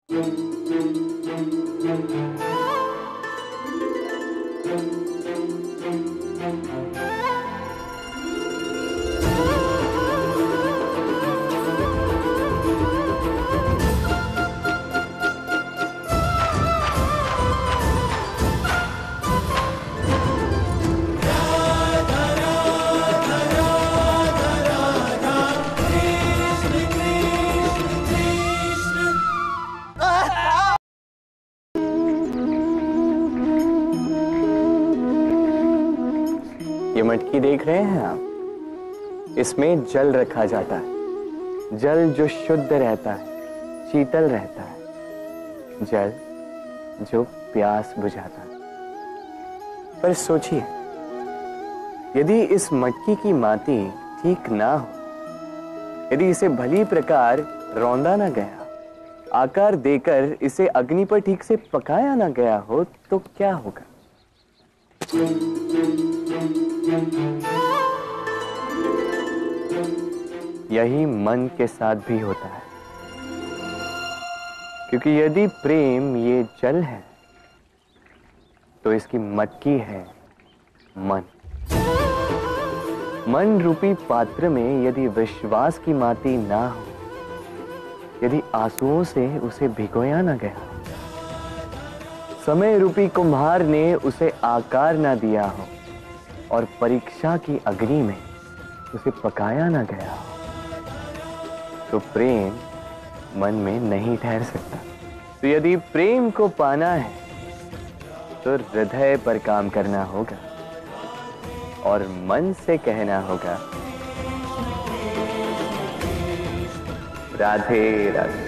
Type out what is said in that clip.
ये मटकी देख रहे हैं आप, इसमें जल रखा जाता है। जल जो शुद्ध रहता है, शीतल रहता है, जल जो प्यास बुझाता है। पर सोचिए, यदि इस मटकी की माटी ठीक ना हो, यदि इसे भली प्रकार रौंदा ना गया, आकार देकर इसे अग्नि पर ठीक से पकाया ना गया हो, तो क्या होगा? यही मन के साथ भी होता है, क्योंकि यदि प्रेम ये जल है, तो इसकी मटकी है मन। मन रूपी पात्र में यदि विश्वास की माटी ना हो, यदि आंसुओं से उसे भिगोया ना गया, समय रूपी कुम्हार ने उसे आकार ना दिया हो और परीक्षा की अग्नि में उसे पकाया ना गया हो, तो प्रेम मन में नहीं ठहर सकता। तो यदि प्रेम को पाना है, तो हृदय पर काम करना होगा और मन से कहना होगा, राधे राधे।